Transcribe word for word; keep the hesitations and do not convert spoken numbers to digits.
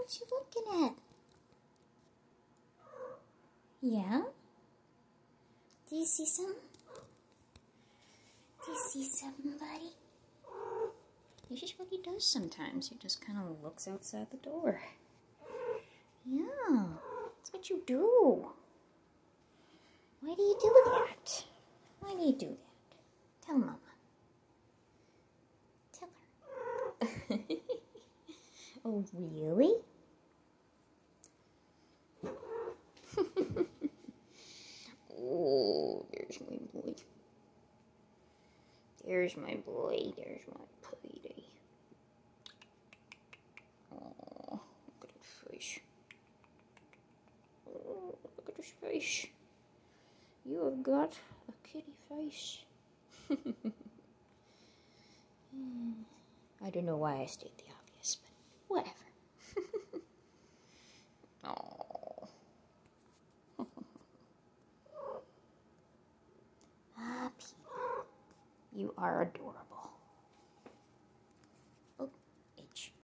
What you looking at? Yeah? Do you see some? Do you see somebody? This is what he does sometimes. He just kind of looks outside the door. Yeah, that's what you do. Why do you do that? Why do you do that? Tell Mama. Tell her. Oh, really? Oh, there's my boy. There's my boy. There's my pretty. Oh, look at his face. Oh, look at his face. You have got a kitty face. I don't know why I state the obvious, but whatever. Oh. Ah, Peter, you are adorable.